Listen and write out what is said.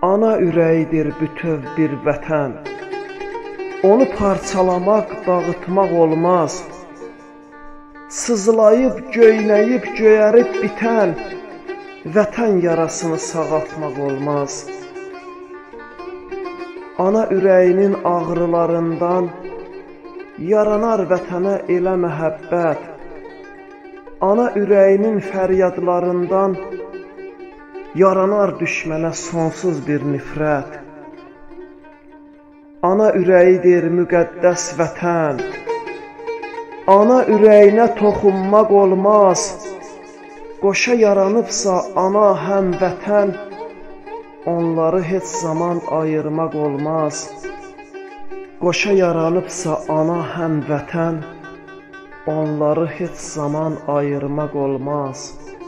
Ana ürəyidir bütöv bir vətən. Onu parçalamaq, dağıtmaq olmaz. Sızlayıb, göynəyib, göyərib bitən vətən yarasını sağaltmaq olmaz. Ana ürəyinin ağrılarından yaranar vətənə elə məhəbbət. Ana ürəyinin fəryadlarından yaranar düşmənə sonsuz bir nifrət. Ana ürəyidir müqəddəs vətən. Ana ürəyinə toxunmaq olmaz. Qoşa yaranıbsa ana həm vətən, onları heç zaman ayırmaq olmaz. Qoşa yaranıbsa ana həm vətən, onları heç zaman ayırmaq olmaz.